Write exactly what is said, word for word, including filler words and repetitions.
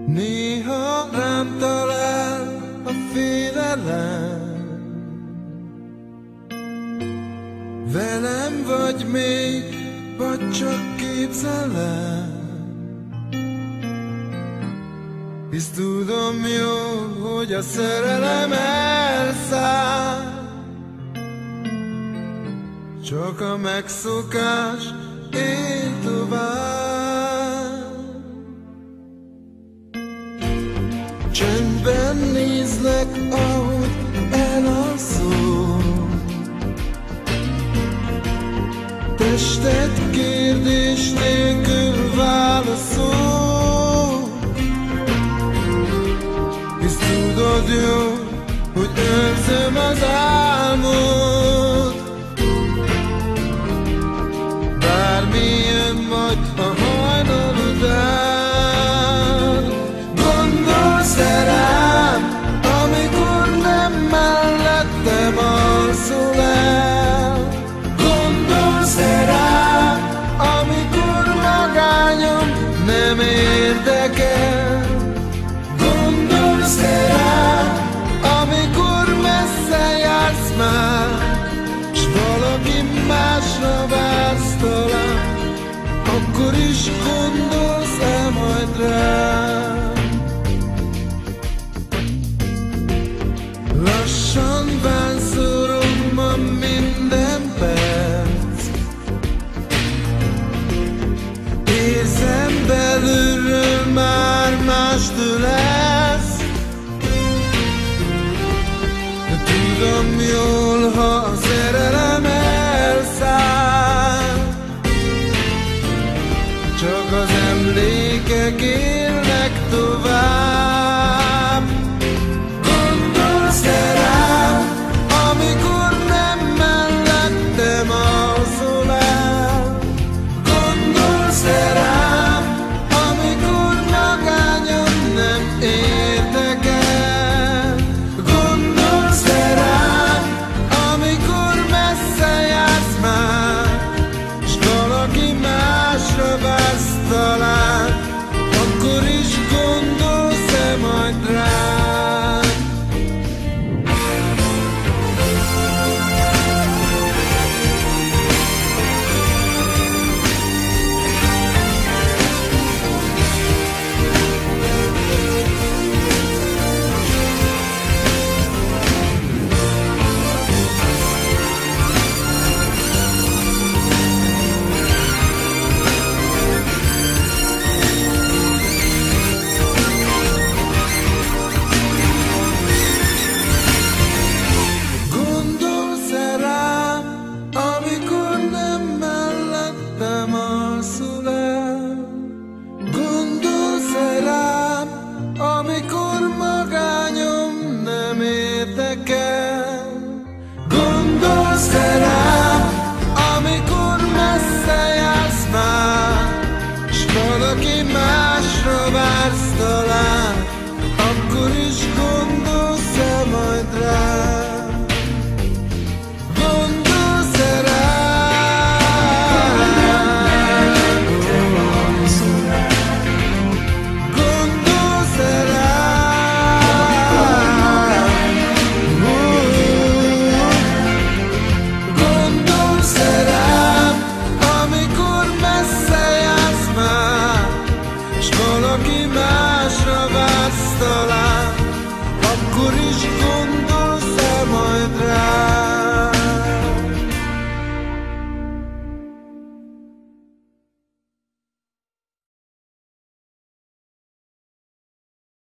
Néha rám talál a félelem, velem vagy még, vagy csak képzelem. Hisz tudom jó, hogy a szerelem elszáll, csak a megszokás él tovább. Csendben nézlek, ahogy elalszol, tested kérdés nélkül válaszol. Hisz tudod jó, hogy őrzöm az álmod, bármi jön majd a hajnal után. Gondolsz-e rám, amikor nem mellettem alszol el? Gondolsz-e rám, amikor magányom nem érdekel? Gondolsz-e rám, amikor messze jársz már, s valaki másra vársz talán? Akkor is gondolsz-e majd rám? Lassan vánszorom ma minden perc, érzem belülről már mástől lesz. De tudom jól, ha a szerelem elszáll, csak az emlékek élnek tovább. Gondolsz-e rám, amikor nem mellettem alszol el? Gondolsz-e rám, amikor magányom nem érdekel? Gondolsz-e rám, amikor messze jársz már, s valaki másra vársz talán? Akkor is gondolsz-e majd rám? Gondolsz-e rám, amikor messze jársz már, s valaki másra vársz talán? Akkor is gondolsz-e majd rám? Gondolsz-e rám? Gondolsz-e rám? Gondolsz-e rám, amikor messze jársz már, s valaki másra vársz talán? Akkor is gondolsz